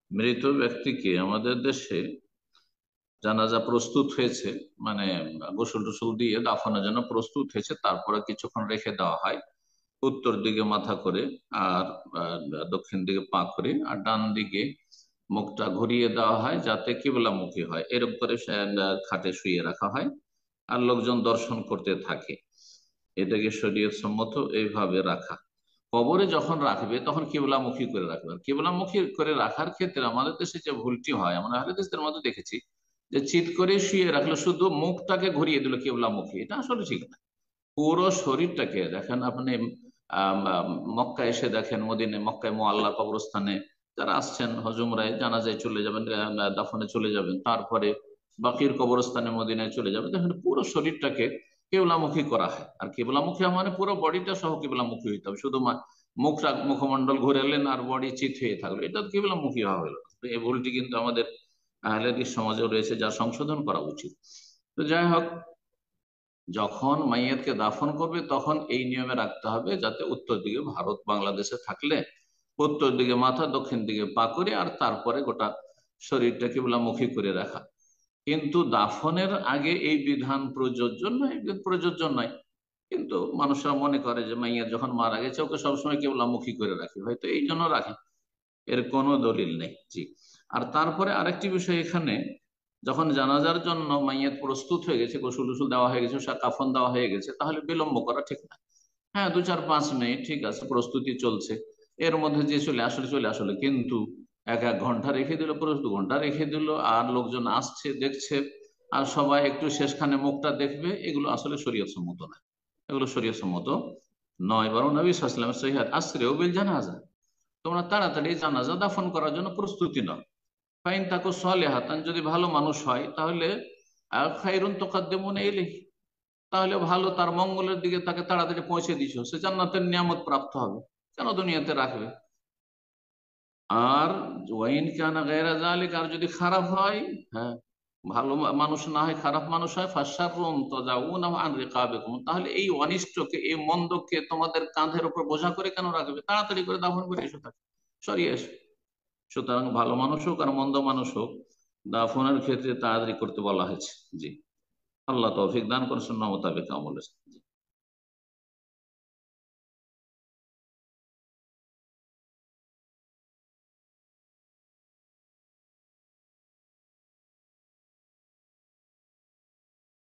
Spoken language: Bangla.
মৃত ব্যক্তিকে আমাদের দেশে জানাজা প্রস্তুত হয়েছে, মানে গোসল টোসল দিয়ে দাফনের জন্য প্রস্তুত হয়েছে, তারপরে কিছুক্ষণ রেখে দেওয়া হয় উত্তর দিকে মাথা করে, আর আহ, দক্ষিণ দিকে পা করে, আর ডান দিকে মুখটা ঘুরিয়ে দেওয়া হয় যাতে কিবলামুখী হয়, এরকম করে খাটে শুয়ে রাখা হয় আর লোকজন দর্শন করতে থাকে। এটাকে শরীয়ত সম্মত এইভাবে রাখা। কবরে যখন রাখবে তখন কিবলামুখী করে রাখবে। আর কিবলামুখী করে রাখার ক্ষেত্রে আমাদের দেশে যে ভুলটি হয়, আমরা হাদিসদের মধ্যে দেখেছি যে চিৎ করে শুয়ে রাখলো, শুধু মুখটাকে ঘুরিয়ে দিল কিবলামুখী, এটা আসলে ঠিক না। পুরো শরীরটাকে দেখেন আপনি। মক্কায় এসে দেখেন, মক্কায় মোয়াল্লা কবরস্থানে যারা আসছেন হজুমরায় জানাজায় চলে যাবেন, দাফনে চলে যাবেন, তারপরে বাকির কবরস্থানে মদিনায় চলে যাবেন, দেখেন পুরো শরীরটাকে কেবলামুখী করা হয়। আর কেবলামুখী মানে পুরো বডিটা সহ কেবলামুখী হইতে হবে, শুধু মুখমন্ডল ঘুরেলেন আর বডি চিত হয়ে থাকলো, এটা তো কেবলামুখী হওয়া হলো না। তো এই ভুলটি কিন্তু আমাদের আহলের সমাজেও রয়েছে, যা সংশোধন করা উচিত। তো যাই হোক, যখন মাইয়াতকে দাফন করবে তখন এই নিয়মে রাখতে হবে যাতে উত্তর দিকে, ভারত বাংলাদেশে থাকলে উত্তর দিকে মাথা, দক্ষিণ দিকে পা করে, আর তারপরে গোটা শরীরটা কিবলামুখী করে রাখা। কিন্তু দাফনের আগে এই বিধান প্রযোজ্য নয়, প্রযোজ্য নয়। কিন্তু মানুষরা মনে করে যে মাইয়া যখন মারা গেছে ওকে সবসময় কিবলামুখী করে রাখি, হয়তো এই জন্য রাখে, এর কোনো দলিল নেই। জি। আর তারপরে আরেকটি বিষয় এখানে, যখন জানাজার জন্য মাইয়াত প্রস্তুত হয়ে গেছে, গোসল টুসুল দেওয়া হয়ে গেছে, কাফন দেওয়া হয়ে গেছে, তাহলে বিলম্ব করা ঠিক না। হ্যাঁ, 2 4 5 মিনিট ঠিক আছে, প্রস্তুতি চলছে, এর মধ্যে যে চলে আসলে চলে আসলে, কিন্তু 1 1 ঘন্টা রেখে দিল, পুরো 2 ঘন্টা রেখে দিল, আর লোকজন আসছে দেখছে, আর সবাই একটু শেষখানে মুখটা দেখবে, এগুলো আসলে শরীয়ত সম্মত নয়। এগুলো শরীয়ত সম্মত নয়, বরং নবী সাল্লাল্লাহু আলাইহি ওয়াসাল্লাম সহিহাত আসরিউ বিল জানাজা, তোমরা তাড়াতাড়ি জানাজা দাফন করার জন্য প্রস্তুতি নাও। ফাইন তাকু সালেহাতান, যদি ভালো মানুষ হয় তাহলে খাইরুন তুকাদ্দিমুনা ইলাইহি, তাহলে ভালো, তার মঙ্গলের দিকে তাকে তাড়াতাড়ি পৌঁছে দিছো, সে জান্নাতের নিয়ামত প্রাপ্ত হবে, কেন দুনিয়াতে রাখবে। আর ওয়াইন কানা গায়রা যালিক, আর যদি খারাপ হয়, হ্যাঁ, ভালো মানুষ না হয়, খারাপ মানুষ হয়, ফাশাররুন তাজাউনাহু আন রিকাবিকুম, তাহলে এই অনিষ্টকে, এই মন্দকে তোমাদের কাঁধের উপর বোঝা করে কেন রাখবে, তাড়াতাড়ি করে দাফন করে এসো, তাকে সরিয়ে এসো। সুতরাং ভালো মানুষ হোক আর মন্দ মানুষ হোক, দাফনের ক্ষেত্রে তাড়াতাড়ি করতে বলা হয়েছে। জি। আল্লাহ তৌফিক দান করেন, সুন্নাহ মোতাবেক আমল।